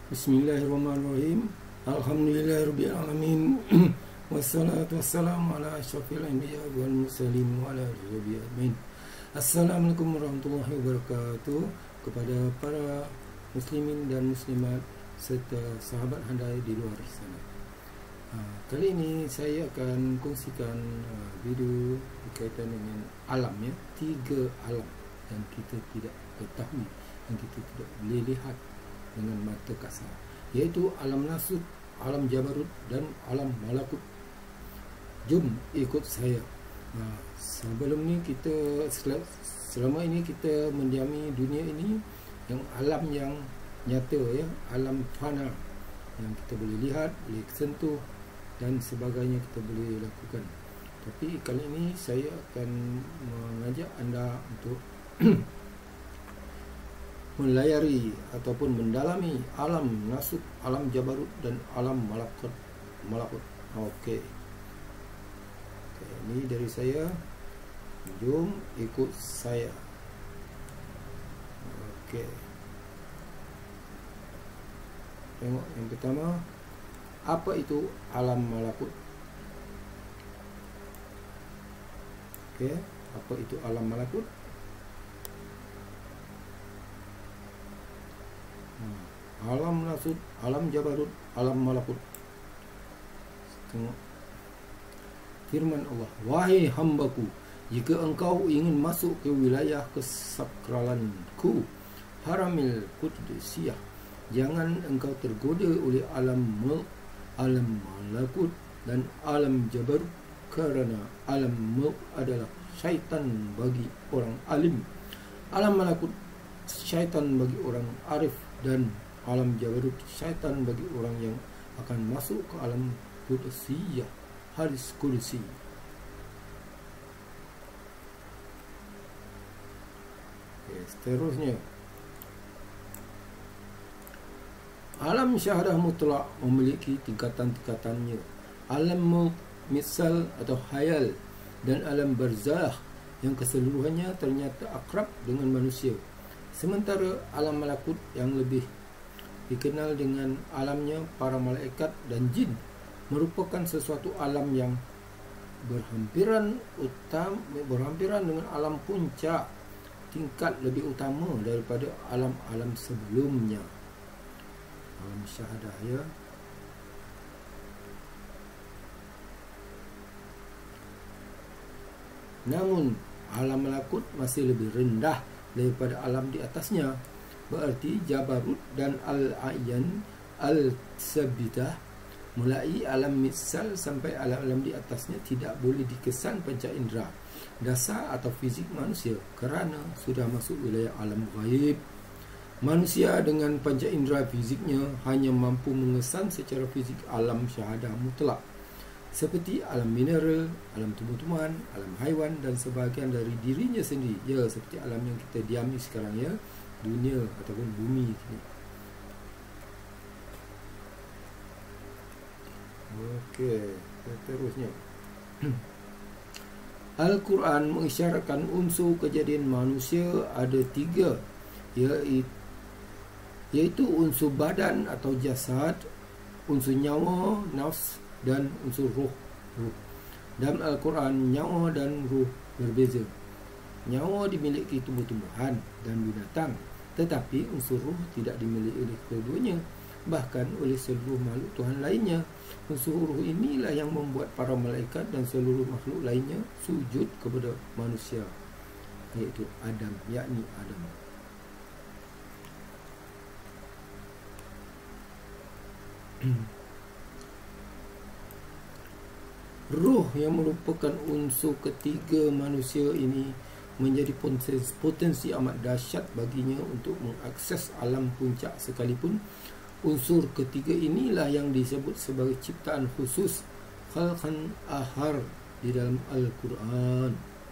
Bismillahirrahmanirrahim. Alhamdulillahirabbil alamin. Wassalatu wassalamu ala asyrafil anbiya wal mursalin wa ala alihi ajmain. Assalamualaikum warahmatullahi wabarakatuh kepada para muslimin dan muslimat serta sahabat handai di luar sana. Kali ini saya akan kongsikan video berkaitan dengan alam, ya. 3 alam yang kita tidak ketahui, yang kita tidak boleh lihat dengan mata kasar, yaitu alam nasut, alam jabarut dan alam malakut. Jom ikut saya. Sebelum ni selama ini kita mendiami dunia ini yang alam yang nyata, ya, alam fana yang kita boleh lihat, boleh sentuh dan sebagainya kita boleh lakukan. Tapi kali ini saya akan mengajak anda untuk melayari ataupun mendalami alam nasut, alam jabarut dan alam malakut. Okey. Ini dari saya. Jom ikut saya. Okey. Tengok yang pertama, apa itu alam malakut? Okey, apa itu alam malakut? Alam nasut, alam jabarut, alam malakut. Tengok firman Allah, wahai hambaku, jika engkau ingin masuk ke wilayah kesakralanku, haramil qudusiyah, jangan engkau tergoda oleh alam malakut dan alam jabarut, kerana alam mulk adalah syaitan bagi orang alim, alam malakut syaitan bagi orang arif, dan alam jabarut syaitan bagi orang yang akan masuk ke alam qudusiyah, hadis kursi. Seterusnya, alam syahadah mutlak memiliki tingkatan-tingkatannya. Alam mulk, misal atau khayal, dan alam barzakh yang keseluruhannya ternyata akrab dengan manusia. Sementara alam malakut yang lebih dikenal dengan alamnya para malaikat dan jin merupakan sesuatu alam yang berhampiran dengan alam puncak, tingkat lebih utama daripada alam-alam sebelumnya. Alam syahadah, ya. Namun alam malakut masih lebih rendah daripada alam di atasnya. Berarti jabarut dan al-ayan al-sabitah, mulai alam misal sampai alam-alam di atasnya tidak boleh dikesan panca indera dasar atau fizik manusia kerana sudah masuk wilayah alam ghaib. Manusia dengan panca indera fiziknya hanya mampu mengesan secara fizik alam syahadah mutlak, seperti alam mineral, alam tumbuh-tumbuhan, alam haiwan dan sebahagian dari dirinya sendiri, ya, seperti alam yang kita diami sekarang, ya, dunia ataupun bumi ini. Okey, seterusnya. Al-Quran mengisyaratkan unsur kejadian manusia ada 3, iaitu unsur badan atau jasad, unsur nyawa, nafs, dan unsur ruh. Dalam Al-Quran, nyawa dan ruh berbeza. Nyawa dimiliki tumbuh-tumbuhan dan binatang, tetapi unsur ruh tidak dimiliki oleh keduanya, bahkan oleh seluruh makhluk Tuhan lainnya. Unsur ruh inilah yang membuat para malaikat dan seluruh makhluk lainnya sujud kepada manusia, iaitu Adam, yakni Adam. Ruh yang merupakan unsur ketiga manusia ini menjadi potensi amat dahsyat baginya untuk mengakses alam puncak sekalipun. Unsur ketiga inilah yang disebut sebagai ciptaan khusus, khalqan ahar, di dalam Al-Quran.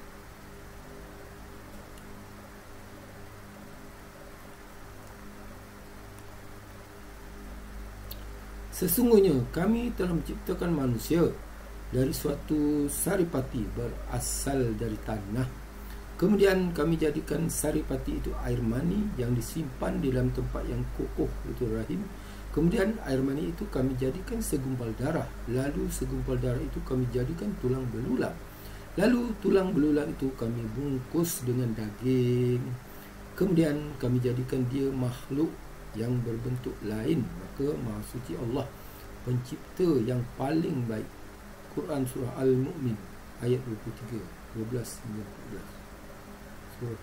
Sesungguhnya kami telah menciptakan manusia dari suatu saripati berasal dari tanah. Kemudian kami jadikan saripati itu air mani yang disimpan di dalam tempat yang kokoh, itu rahim. Kemudian air mani itu kami jadikan segumpal darah. Lalu segumpal darah itu kami jadikan tulang belulang. Lalu tulang belulang itu kami bungkus dengan daging. Kemudian kami jadikan dia makhluk yang berbentuk lain. Maka Maha Suci Allah, pencipta yang paling baik. Quran Surah Al-Mu'min ayat 23, 12 hingga 14. Surah.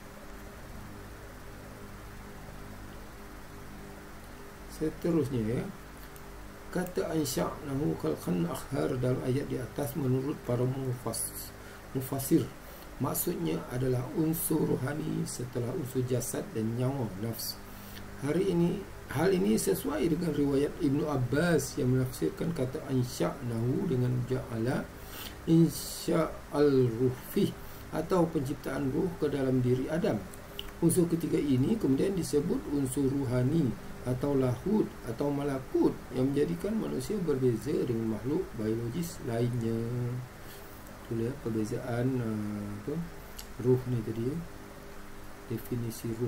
Seterusnya ya, kata ansya'nahu khalqan akhar dalam ayat di atas menurut para mufassir maksudnya adalah unsur rohani setelah unsur jasad dan nyawa nafs. Hal ini sesuai dengan riwayat Ibnu Abbas yang menafsirkan kata ansya'nahu dengan ja'ala insya'al ruhi atau penciptaan ruh ke dalam diri Adam. Unsur ketiga ini kemudian disebut unsur ruhani atau lahud atau malakut yang menjadikan manusia berbeza dengan makhluk biologis lainnya. Itulah perbezaan ruh ni tadi ya. Definisi ruh.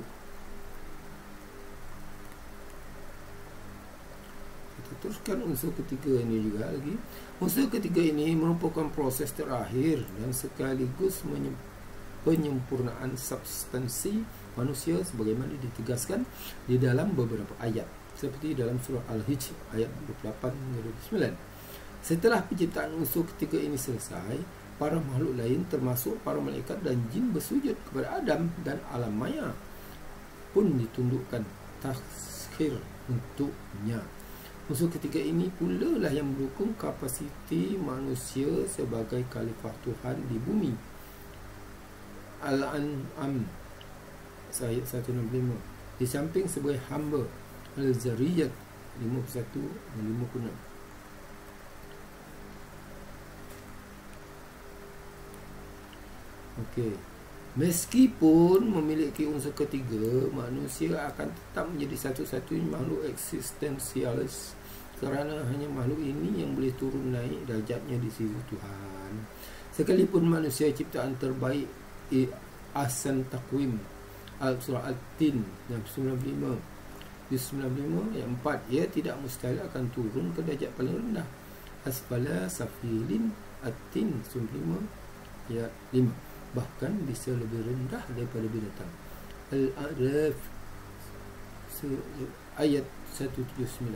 Kita teruskan unsur ketiga ini juga lagi. Unsur ketiga ini merupakan proses terakhir dan sekaligus penyempurnaan substansi manusia sebagaimana ditegaskan di dalam beberapa ayat seperti dalam surah Al-Hijr ayat 28 hingga 29. Setelah penciptaan unsur ketiga ini selesai, para makhluk lain termasuk para malaikat dan jin bersujud kepada Adam dan alam maya pun ditundukkan takhir untuknya. Unsur ketiga ini pula lah yang mendukung kapasiti manusia sebagai khalifah Tuhan di bumi. Al-An'am ayat 165. Di samping sebagai hamba. Al-Zariyat 51 dan 56. Okey. Meskipun memiliki unsur ketiga, manusia akan tetap menjadi satu-satunya makhluk eksistensialis kerana hanya makhluk ini yang boleh turun naik darjatnya di sisi Tuhan. Sekalipun manusia ciptaan terbaik Ahsan Taqwim Surah Al-Tin 95 ayat 4, ia tidak mustahil akan turun ke darjat paling rendah. Asfala Safilin At-Tin 95 ayat 5, bahkan bisa lebih rendah daripada binatang. Al-A'raf ayat 179.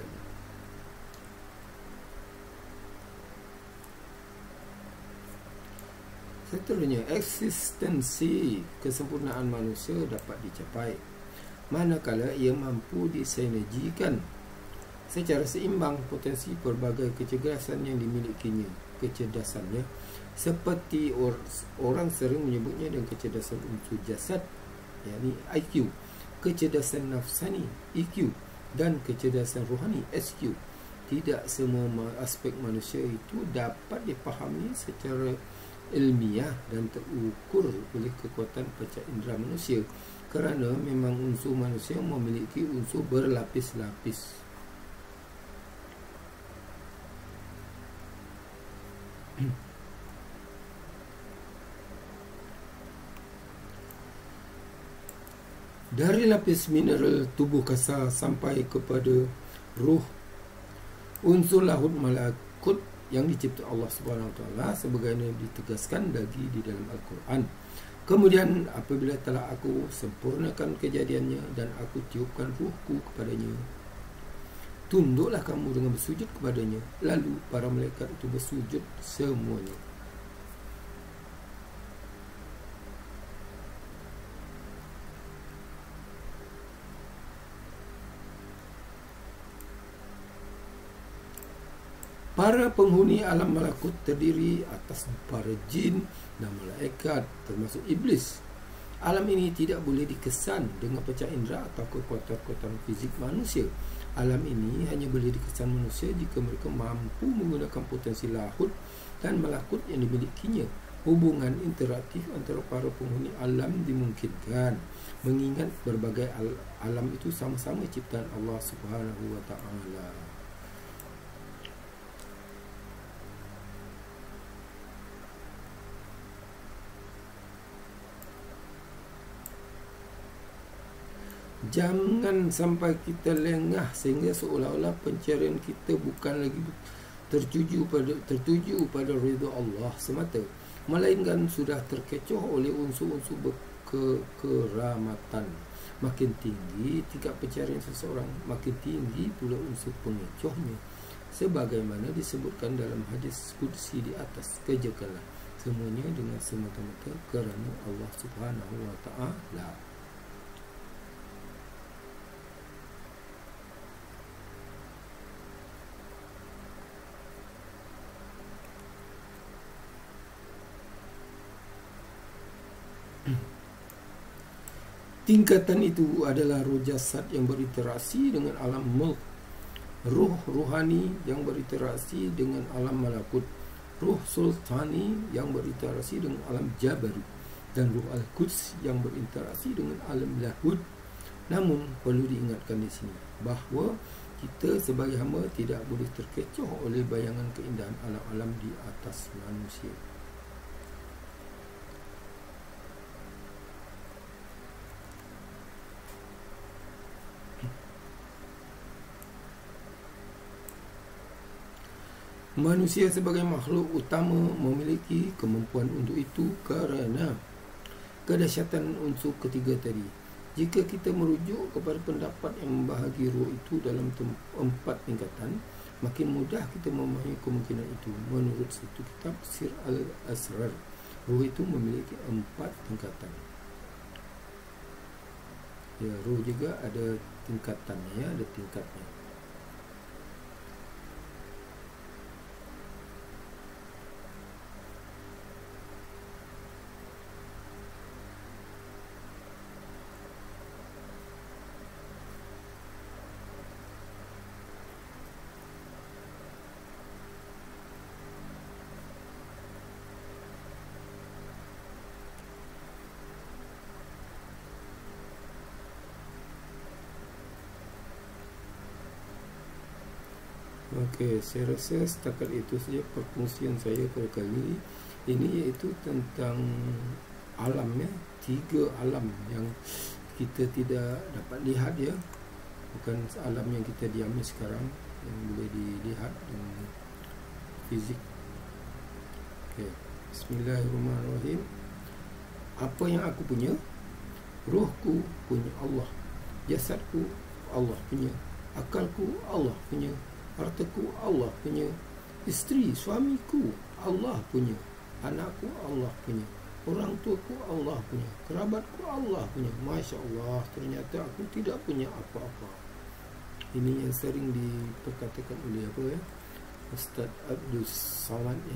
Seterusnya, eksistensi kesempurnaan manusia dapat dicapai manakala ia mampu disinergikan secara seimbang potensi pelbagai kecerdasan yang dimilikinya. Kecerdasannya seperti orang sering menyebutnya dengan kecerdasan unsur jasad, yakni IQ, kecerdasan nafsani EQ, dan kecerdasan rohani SQ. Tidak semua aspek manusia itu dapat dipahami secara ilmiah dan terukur oleh kekuatan panca indera manusia kerana memang unsur manusia memiliki unsur berlapis-lapis. Dari lapis mineral tubuh kasar sampai kepada ruh, unsur lahud malakut yang dicipta Allah Subhanahu Wa Taala sebagaimana ditegaskan lagi di dalam Al-Quran. Kemudian apabila telah aku sempurnakan kejadiannya dan aku tiupkan ruhku kepadanya, tunduklah kamu dengan bersujud kepadanya. Lalu para malaikat itu bersujud semuanya. Para penghuni alam malakut terdiri atas para jin dan malaikat termasuk iblis. Alam ini tidak boleh dikesan dengan panca indera atau kekuatan-kekuatan fizik manusia. Alam ini hanya boleh dikesan manusia jika mereka mampu menggunakan potensi lahud dan malakut yang dimilikinya. Hubungan interaktif antara para penghuni alam dimungkinkan mengingat berbagai alam itu sama-sama ciptaan Allah Subhanahu Wa Taala. Jangan sampai kita lengah sehingga seolah-olah pencarian kita bukan lagi tertuju pada ridha Allah semata, melainkan sudah terkecoh oleh unsur-unsur keramatan. Makin tinggi tingkat pencarian seseorang, makin tinggi pula unsur pengecohnya. Sebagaimana disebutkan dalam hadis qudsi di atas, kerjakanlah semuanya dengan semata-mata kerana Allah Subhanahu wa Ta'ala. Tingkatan itu adalah roh jasad yang berinteraksi dengan alam mulk, ruh ruhani yang berinteraksi dengan alam malakut, ruh sultani yang berinteraksi dengan alam jabarut, dan ruh al-quds yang berinteraksi dengan alam lahud. Namun perlu diingatkan di sini bahawa kita sebagai hamba tidak boleh terkecoh oleh bayangan keindahan alam-alam di atas manusia. Manusia sebagai makhluk utama memiliki kemampuan untuk itu kerana kedahsyatan unsur ketiga tadi. Jika kita merujuk kepada pendapat yang membahagi roh itu dalam 4 tingkatan, makin mudah kita memahami kemungkinan itu. Menurut satu kitab Sir Al-Asrar, roh itu memiliki 4 tingkatan. Ya, roh juga ada tingkatannya, ya, ada tingkatnya. Okey, saya rasa setakat itu saja perkongsian saya pada kali ini, iaitu tentang alam, ya, 3 alam yang kita tidak dapat lihat, ya, bukan alam yang kita diami sekarang yang boleh dilihat dengan fizik. Okey, bismillahirrahmanirrahim. Apa yang aku punya? Rohku punya Allah, jasadku Allah punya, akalku Allah punya, hartaku Allah punya, isteri suamiku Allah punya, anakku Allah punya, orang tuaku Allah punya, kerabatku Allah punya. Masya Allah, ternyata aku tidak punya apa-apa. Ini yang sering diperkatakan oleh apa, ya, Ustaz Abdul Samad, ya.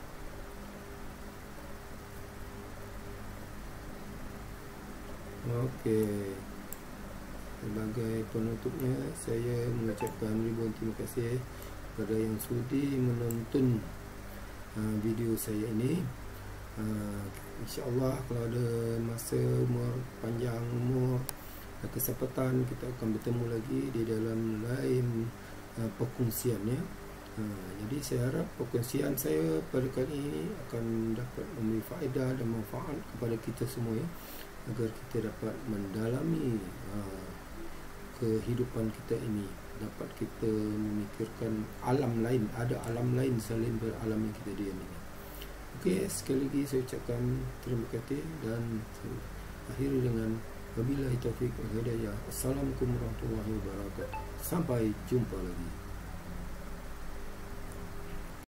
Okey, sebagai penutupnya, saya mengucapkan ribuan terima kasih kepada yang sudi menonton video saya ini. InsyaAllah kalau ada masa, panjang umur, kesempatan, kita akan bertemu lagi di dalam lain perkongsiannya. Jadi saya harap perkongsian saya pada kali ini akan dapat memberi faedah dan manfaat kepada kita semua, ya, agar kita dapat mendalami kehidupan kita ini, dapat kita memikirkan alam lain, ada alam lain selain alam yang kita diami. Okey, sekali lagi saya ucapkan terima kasih dan akhiri dengan wabillahi taufiq wal hidayah. Assalamualaikum warahmatullahi wabarakatuh. Sampai jumpa lagi.